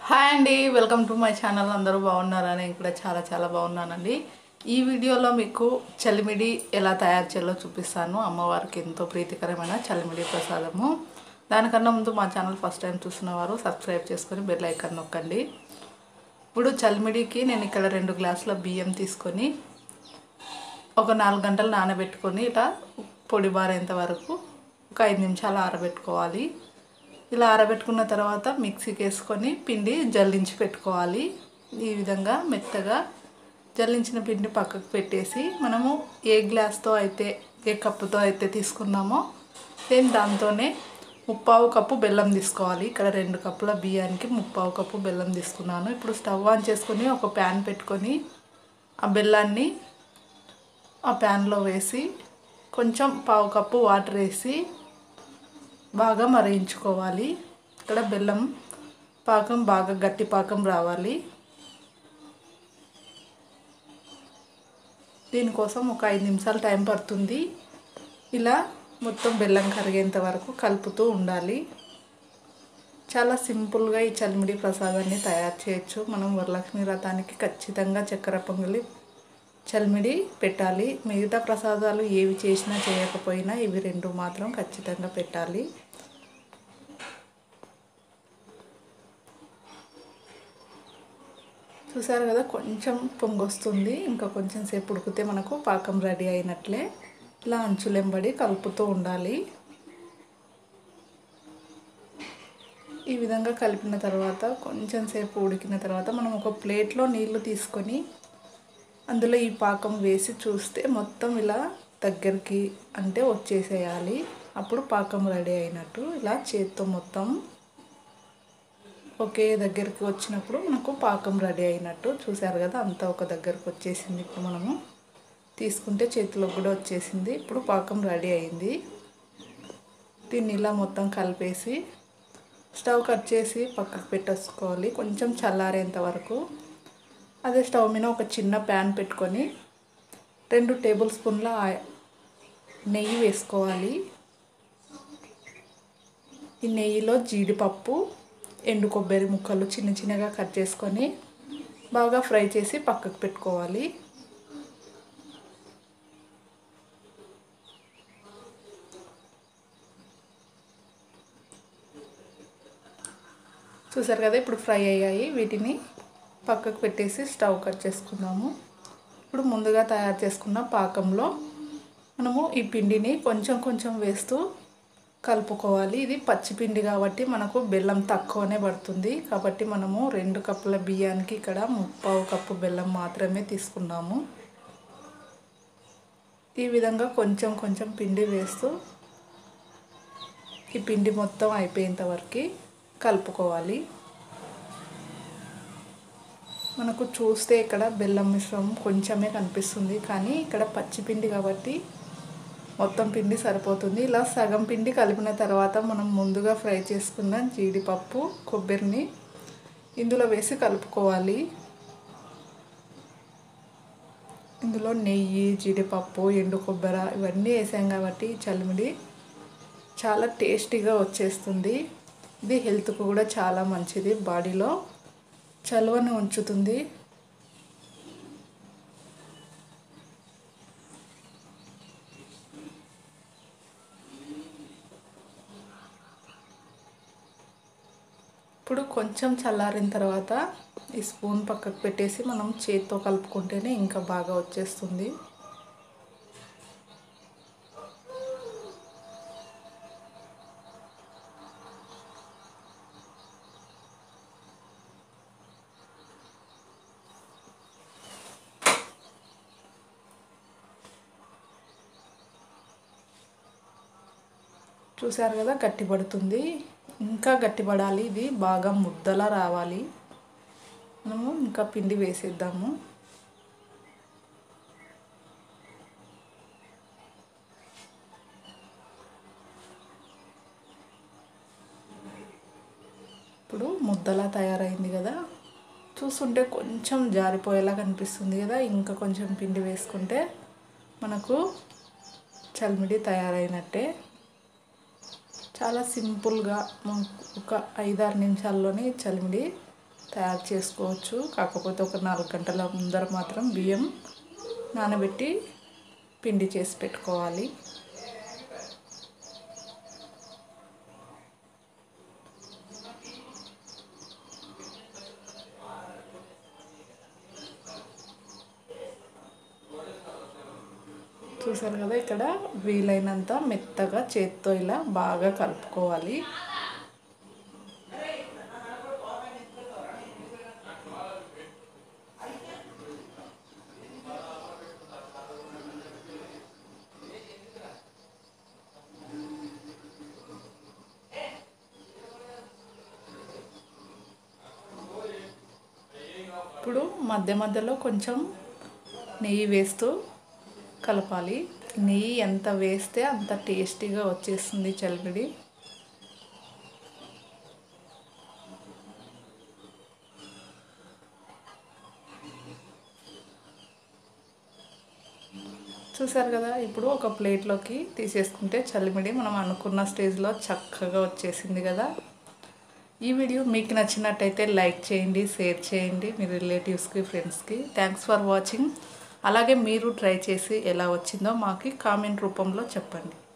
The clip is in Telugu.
హాయ్ అండి, వెల్కమ్ టు మై ఛానల్. అందరూ బాగున్నారా? నేను కూడా చాలా బాగున్నానండి. ఈ వీడియోలో మీకు చలిమిడి ఎలా తయారు చేయాలో చూపిస్తాను. అమ్మవారికి ఎంతో ప్రీతికరమైన చలిమిడి ప్రసాదము. దానికన్నా ముందు మా ఛానల్ ఫస్ట్ టైం చూస్తున్న వారు సబ్స్క్రైబ్ చేసుకొని బెల్ ఐకాన్ నొక్కండి. ఇప్పుడు చలిమిడికి నేను ఇక్కడ 2 గ్లాసుల బియ్యం తీసుకొని ఒక 4 గంటలు నానబెట్టుకొని ఇలా పొడి బారేంత వరకు ఒక 5 నిమిషాలు ఆరబెట్టుకోవాలి. ఇలా ఆరబెట్టుకున్న తర్వాత మిక్సీకి వేసుకొని పిండి జల్లించి పెట్టుకోవాలి. ఈ విధంగా మెత్తగా జల్లించిన పిండి పక్కకు పెట్టేసి మనము ఏ గ్లాస్తో అయితే ఏ కప్పుతో అయితే తీసుకున్నామో సేమ్ దాంతోనే 3/4 కప్పు బెల్లం తీసుకోవాలి. ఇక్కడ 2 కప్పుల బియ్యానికి 3/4 కప్పు బెల్లం తీసుకున్నాను. ఇప్పుడు స్టవ్ ఆన్ చేసుకొని ఒక ప్యాన్ పెట్టుకొని ఆ బెల్లాన్ని ఆ ప్యాన్లో వేసి కొంచెం 1/4 కప్పు వాటర్ వేసి బాగా మరిగించుకోవాలి. ఇక్కడ బెల్లం పాకం బాగా గట్టి పాకం రావాలి. దీనికోసం ఒక 5 నిమిషాలు టైం పడుతుంది. ఇలా మొత్తం బెల్లం కరిగేంత వరకు కలుపుతూ ఉండాలి. చాలా సింపుల్గా ఈ చలిమిడి ప్రసాదాన్ని తయారు చేయొచ్చు. మనం వరలక్ష్మి వ్రతానికి ఖచ్చితంగా చక్కెర పొంగలి చలిమిడి పెట్టాలి. మిగతా ప్రసాదాలు ఏవి చేసినా చేయకపోయినా ఇవి 2 మాత్రం ఖచ్చితంగా పెట్టాలి. చూసారు కదా, కొంచెం పొంగొస్తుంది. ఇంకా కొంచెం సేపు ఉడికితే మనకు పాకం రెడీ అయినట్లే. ఇలా అంచులెంబడి కలుపుతూ ఉండాలి. ఈ విధంగా కలిపిన తర్వాత కొంచెం సేపు ఉడికిన తర్వాత మనం ఒక ప్లేట్లో నీళ్లు తీసుకొని అందులో ఈ పాకం వేసి చూస్తే మొత్తం ఇలా దగ్గరికి అంటే వచ్చేసేయాలి. అప్పుడు పాకం రెడీ అయినట్టు. ఇలా చేత్తో మొత్తం ఒకే దగ్గరికి వచ్చినప్పుడు మనకు పాకం రెడీ అయినట్టు. చూసారు కదా, అంతా ఒక దగ్గరకు వచ్చేసింది. ఇప్పుడు మనము తీసుకుంటే చేతిలోకి కూడా వచ్చేసింది. ఇప్పుడు పాకం రెడీ అయింది. దీన్ని ఇలా మొత్తం కలిపేసి స్టవ్ కట్ చేసి పక్కకు పెట్టేసుకోవాలి కొంచెం చల్లారేంత వరకు. అదే స్టవ్ మీద ఒక చిన్న ప్యాన్ పెట్టుకొని 2 టేబుల్ స్పూన్ల నెయ్యి వేసుకోవాలి. ఈ నెయ్యిలో జీడిపప్పు, ఎండు కొబ్బరి ముక్కలు చిన్నగా కట్ చేసుకొని బాగా ఫ్రై చేసి పక్కకు పెట్టుకోవాలి. చూసారు కదా, ఇప్పుడు ఫ్రై అయ్యాయి. వీటిని పక్కకు పెట్టేసి స్టవ్ కట్ చేసుకున్నాము. ఇప్పుడు ముందుగా తయారు చేసుకున్న పాకంలో మనము ఈ పిండిని కొంచెం వేస్తూ కలుపుకోవాలి. ఇది పచ్చిపిండి కాబట్టి మనకు బెల్లం తక్కువనే పడుతుంది. కాబట్టి మనము 2 కప్పుల బియ్యానికి ఇక్కడ 3/4 కప్పు బెల్లం మాత్రమే తీసుకున్నాము. ఈ విధంగా కొంచెం పిండి వేస్తూ ఈ పిండి మొత్తం అయిపోయేంత వరకు కలుపుకోవాలి. మనకు చూస్తే ఇక్కడ బెల్లం మిశ్రమం కొంచెమే కనిపిస్తుంది, కానీ ఇక్కడ పచ్చిపిండి కాబట్టి మొత్తం పిండి సరిపోతుంది. ఇలా సగం పిండి కలిపిన తర్వాత మనం ముందుగా ఫ్రై చేసుకున్న జీడిపప్పు, కొబ్బరిని ఇందులో వేసి కలుపుకోవాలి. ఇందులో నెయ్యి, జీడిపప్పు, ఎండు కొబ్బరి ఇవన్నీ వేసాం కాబట్టి చలిమిడి చాలా టేస్టీగా వచ్చేస్తుంది. ఇది హెల్త్కు కూడా చాలా మంచిది. బాడీలో చలువను ఉంచుతుంది. ఇప్పుడు కొంచెం చల్లారిన తర్వాత ఈ స్పూన్ పక్కకు పెట్టేసి మనం చేతితో కలుపుకుంటేనే ఇంకా బాగా వచ్చేస్తుంది. చూసారు కదా, గట్టిపడుతుంది. ఇంకా గట్టిపడాలి. ఇది బాగా ముద్దలా రావాలి. మనము ఇంకా పిండి వేసేద్దాము. ఇప్పుడు ముద్దలా తయారైంది కదా, చూస్తుంటే కొంచెం జారిపోయేలా కనిపిస్తుంది కదా. ఇంకా కొంచెం పిండి వేసుకుంటే మనకు చలిమిడి తయారైనట్టే. చాలా సింపుల్గా ఒక 5-6 నిమిషాల్లోనే చలిమిడి తయారు చేసుకోవచ్చు. కాకపోతే ఒక 4 గంటల ముందర మాత్రం బియ్యం నానబెట్టి పిండి చేసి పెట్టుకోవాలి. చూసారు కదా, ఇక్కడ వీలైనంత మెత్తగా చేత్తో ఇలా బాగా కలుపుకోవాలి. ఇప్పుడు మధ్య మధ్యలో కొంచెం నెయ్యి వేస్తూ కలపాలి. నెయ్యి ఎంత వేస్తే అంత టేస్టీగా వచ్చేస్తుంది చలిమిడి. చూసారు కదా, ఇప్పుడు ఒక ప్లేట్లోకి తీసేసుకుంటే చలిమిడి మనం అనుకున్న స్టేజ్లో చక్కగా వచ్చేసింది కదా. ఈ వీడియో మీకు నచ్చినట్టయితే లైక్ చేయండి, షేర్ చేయండి మీ రిలేటివ్స్కి, ఫ్రెండ్స్కి. Thanks for watching. అలాగే మీరు ట్రై చేసి ఎలా వచ్చిందో మాకు కామెంట్ రూపంలో చెప్పండి.